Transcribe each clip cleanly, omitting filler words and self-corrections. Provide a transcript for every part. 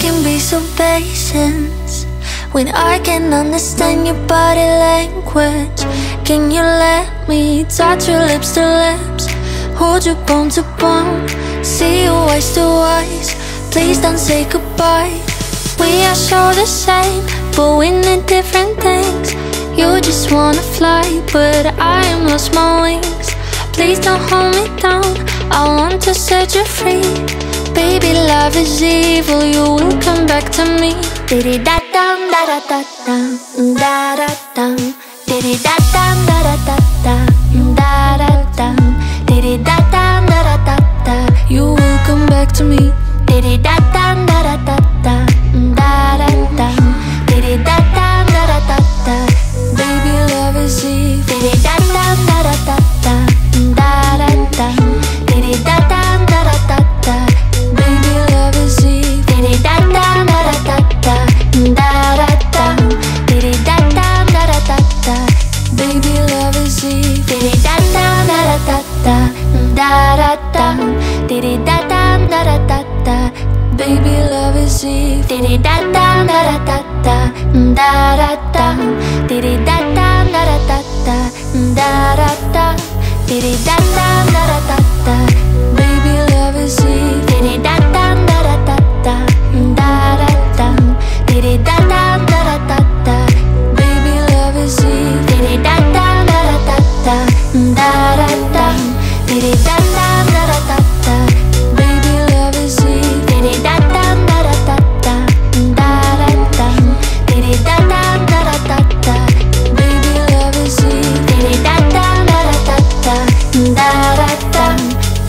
can be so patient when I can understand your body language. Can you let me touch your lips to lips, hold you bone to bone, see you eyes to eyes? Please don't say goodbye. We are so the same, but we need different things. You just wanna fly, but I am lost my wings. Please don't hold me down, I want to set you free. Baby, love is evil, you will come back to me. Diddy-da-dum, da-da-da-dum, da-da-dum. Diddy-da-dum, da-da-da-dum, da-da-dum. Diddy-da-dum, da-da-da-da. You will come back to me. Diddy-da-dum, da-da-da-dum, da-da-dum. Diddy-da-dum, da-da-da-da. Baby, love is evil. Diddy-da-dum, da-da-da-dum, da-da-dum. Diddy-da-dum, da-da-da-da. Baby, love is evil. Diddy-da-dum, da-da-da-dum, da-da-dum. Diddy-da-dum, da-da-da-da. Baby, love is evil. Diddy-da-dum, da-da-da-dum, da-da-dum. Diddy-da-dum, da-da-da-da. Baby, love is evil. Diddy-da-dum, da-da-da-dum, da-da-dum. Diddy-da-dum, da-da-da-da, da-da-da. Diddy-da-dum, da-da-da-da. Baby, love is evil. Diddy-da-dum, da-da-da-da, da-da-dum. Diddy-da-dum, da-da-da-da. Baby, love is evil. Diddy-da-dum, da-da-da-da, da-da-dum. Diddy-da-dum, da-da-da-da. Baby, love is evil. Diddy-da-dum, da-da-da-da, da-da-dum. Diddy-da-dum, da-da-da-da. Baby, love is evil. Diddy-da-dum, da-da-da-da, da-da-dum.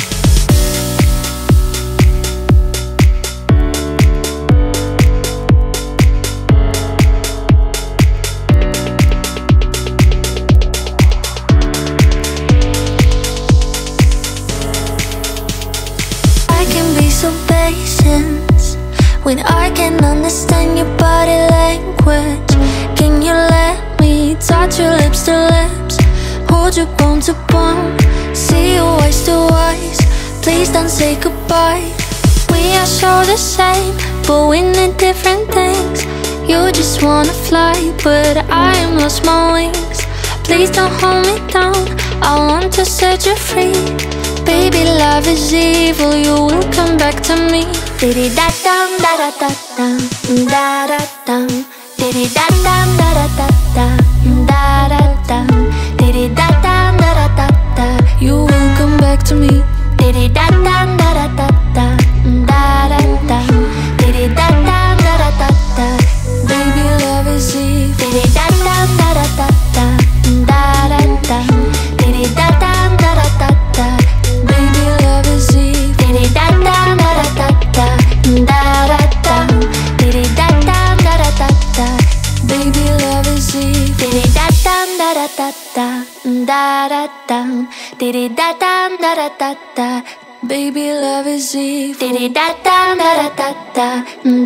I can be so patient when I can understand your body language. Can you let me touch your lips to lips, hold you bone to bone, see you eyes to eyes? Please don't say goodbye. We are so the same, but we need different things. You just wanna fly, but I am lost my wings. Please don't hold me down, I want to set you free. Baby, love is evil, you will come back to me. Diddy-da-dum, da-da-da-dum, da-da-dum. Diddy-da-dum, da-da-da-dum, da-da-dum. Diddy-da-dum, da-da-da-da. You will come back to me. Diddy-da-dum, da-da-da-dum, da-da-dum. Diddy-da-dum, da-da-da-da. Baby, love is evil. Diddy-da-dum, da-da-da-dum, da-da-dum. Diddy-da-dum, da-da-da-da. Baby, love is evil. Diddy-da-dum, da-da-da-dum, da-da-dum. Diddy-da-dum, da-da-da-da. Baby, love is evil. Diddy-da-dum, da-da-da-dum, da-da-dum. Diddy-da-dum, da-da-da-da. Baby, love is evil. Diddy-da-dum, da-da-da-dum,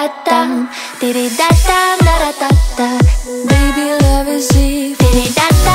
da-da-dum. Diddy-da-dum, da-da-da-da. Baby, love is evil. Diddy-da-dum.